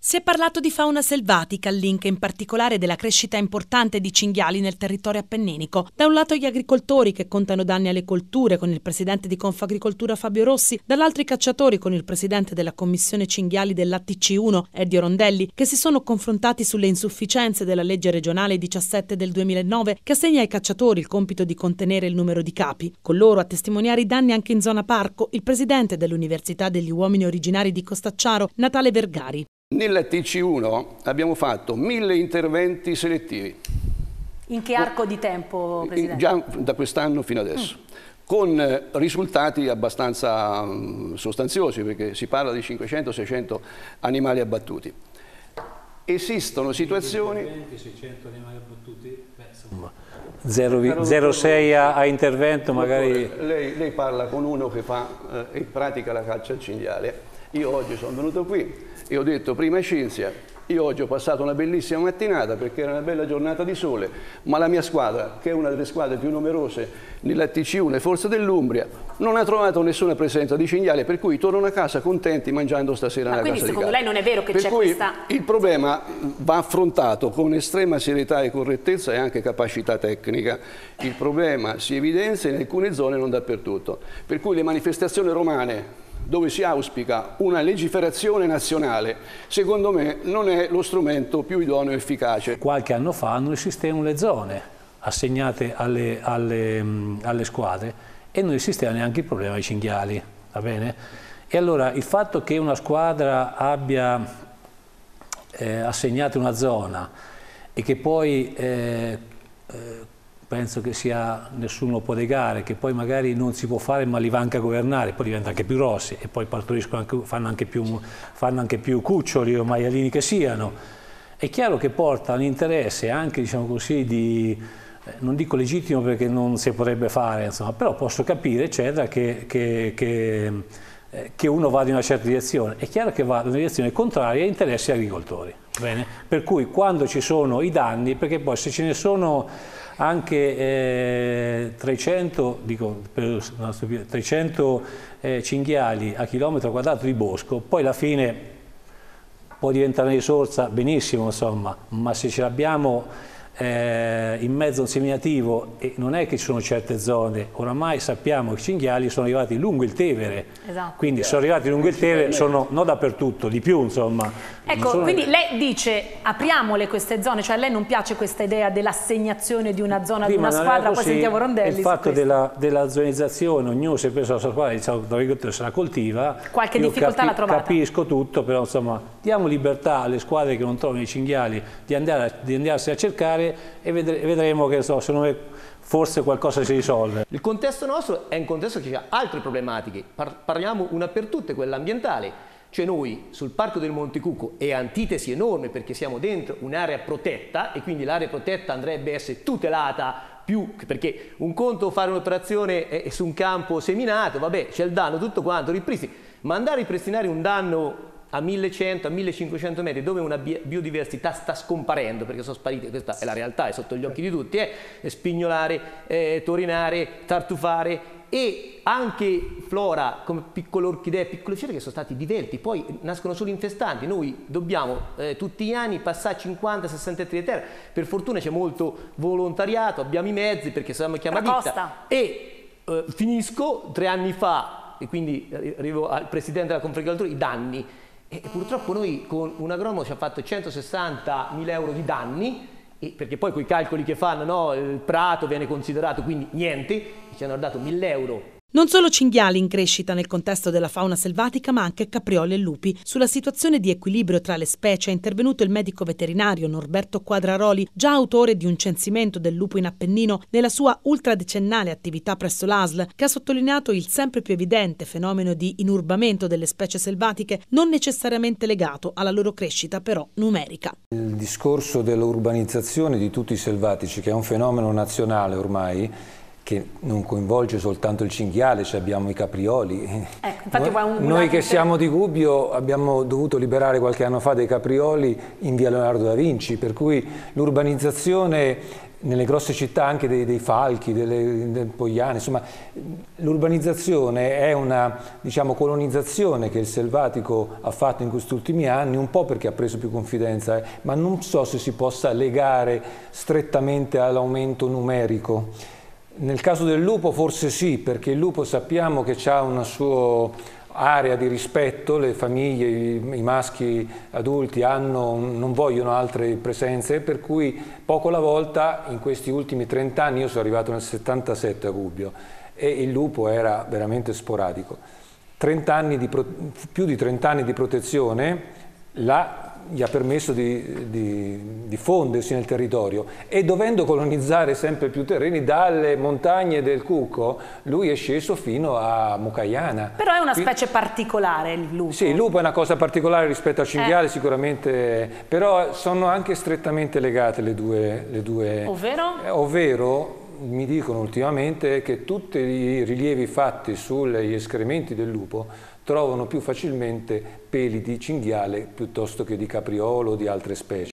Si è parlato di fauna selvatica, link in particolare della crescita importante di cinghiali nel territorio appenninico. Da un lato gli agricoltori che contano danni alle colture con il presidente di Confagricoltura Fabio Rossi, dall'altro i cacciatori con il presidente della commissione cinghiali dell'ATC1 Edio Rondelli, che si sono confrontati sulle insufficienze della legge regionale 17 del 2009 che assegna ai cacciatori il compito di contenere il numero di capi. Con loro a testimoniare i danni anche in zona parco il presidente dell'Università degli Uomini Originari di Costacciaro, Natale Vergari. Nell'ATC1 abbiamo fatto 1000 interventi selettivi. In che arco di tempo, Presidente? Già da quest'anno fino adesso, con risultati abbastanza sostanziosi, perché si parla di 500-600 animali abbattuti. Esistono situazioni... 600 animali abbattuti? Beh, 0,6 a intervento magari... Lei parla con uno che fa e pratica la caccia al cinghiale. Io oggi sono venuto qui e ho detto prima a Cinzia, io oggi ho passato una bellissima mattinata perché era una bella giornata di sole, ma la mia squadra, che è una delle squadre più numerose nell'ATC1 e forse dell'Umbria, non ha trovato nessuna presenza di cinghiale, per cui tornano a casa contenti mangiando stasera nella casa di casa. Quindi secondo lei non è vero che c'è questa... Il problema va affrontato con estrema serietà e correttezza e anche capacità tecnica. Il problema si evidenzia in alcune zone, non dappertutto. Per cui le manifestazioni romane, dove si auspica una legiferazione nazionale, secondo me non è lo strumento più idoneo e efficace. Qualche anno fa non esistevano le zone assegnate alle squadre e non esisteva neanche il problema dei cinghiali, va bene? E allora il fatto che una squadra abbia assegnato una zona e che poi penso che nessuno può negare che poi magari non si può fare ma li va anche a governare, poi diventano anche più grossi e poi partoriscono anche, fanno anche più cuccioli o maialini che siano. È chiaro che porta un interesse anche, diciamo così, non dico legittimo perché non si potrebbe fare, insomma, però posso capire, eccetera, che uno va in una certa direzione. È chiaro che va in una direzione contraria a interessi agricoltori. Bene? Per cui quando ci sono i danni, perché poi se ce ne sono anche 300 cinghiali a chilometro quadrato di bosco, poi alla fine può diventare una risorsa, benissimo, insomma, ma se ce l'abbiamo in mezzo a un seminativo, e non è che ci sono certe zone, oramai sappiamo che i cinghiali sono arrivati lungo il Tevere, esatto. Quindi sono arrivati lungo il Tevere, sono non dappertutto, di più, insomma. Ecco, quindi lei dice apriamole queste zone, cioè a lei non piace questa idea dell'assegnazione di una zona, di una squadra, poi sentiamo Rondelli. Il fatto della zonizzazione, ognuno si è preso la sua squadra, diciamo, se la coltiva. Qualche difficoltà l'ha trovata. Capisco tutto, però insomma diamo libertà alle squadre che non trovano i cinghiali di andarsi a cercare e vedremo che secondo me forse qualcosa si risolve. Il contesto nostro è un contesto che ha altre problematiche, parliamo una per tutte, quella ambientale. Cioè noi sul Parco del Monte Cucco è antitesi enorme perché siamo dentro un'area protetta e quindi l'area protetta andrebbe a essere tutelata più, perché un conto fare un'operazione su un campo seminato, vabbè c'è il danno, tutto quanto, ripristini, ma andare a ripristinare un danno a 1100, a 1500 metri dove una biodiversità sta scomparendo perché sono sparite, questa è la realtà, è sotto gli occhi di tutti, spignolare, torinare, tartufare e anche flora come piccole orchidee, piccole fiori che sono stati divelti, poi nascono solo infestanti. Noi dobbiamo tutti gli anni passare 50-60 ettari di terra, per fortuna c'è molto volontariato, abbiamo i mezzi perché siamo chiamati ditta e finisco 3 anni fa e quindi arrivo al presidente della Confagricoltura, i danni. E purtroppo noi con un agronomo ci ha fatto 160.000 euro di danni, perché poi quei calcoli che fanno, no, il prato viene considerato, quindi niente, ci hanno dato 1.000 euro. Non solo cinghiali in crescita nel contesto della fauna selvatica, ma anche caprioli e lupi. Sulla situazione di equilibrio tra le specie è intervenuto il medico veterinario Norberto Quadraroli, già autore di un censimento del lupo in Appennino nella sua ultradecennale attività presso l'ASL, che ha sottolineato il sempre più evidente fenomeno di inurbamento delle specie selvatiche, non necessariamente legato alla loro crescita però numerica. Il discorso dell'urbanizzazione di tutti i selvatici, che è un fenomeno nazionale ormai, che non coinvolge soltanto il cinghiale, cioè abbiamo i caprioli. Noi che siamo di Gubbio abbiamo dovuto liberare qualche anno fa dei caprioli in via Leonardo da Vinci, per cui l'urbanizzazione nelle grosse città anche dei falchi, delle poiane, insomma l'urbanizzazione è una, diciamo, colonizzazione che il selvatico ha fatto in questi ultimi anni, un po' perché ha preso più confidenza, ma non so se si possa legare strettamente all'aumento numerico. Nel caso del lupo forse sì, perché il lupo sappiamo che ha una sua area di rispetto, le famiglie, i maschi adulti non vogliono altre presenze, per cui poco alla volta in questi ultimi 30 anni, io sono arrivato nel 77 a Gubbio e il lupo era veramente sporadico. Più di 30 anni di protezione gli ha permesso di diffondersi nel territorio e dovendo colonizzare sempre più terreni dalle montagne del Cucco, lui è sceso fino a Mukayana. Però è una specie particolare il lupo. Sì, il lupo è una cosa particolare rispetto al cinghiale sicuramente, però sono anche strettamente legate le due. Ovvero mi dicono ultimamente che tutti i rilievi fatti sugli escrementi del lupo trovano più facilmente peli di cinghiale piuttosto che di capriolo o di altre specie.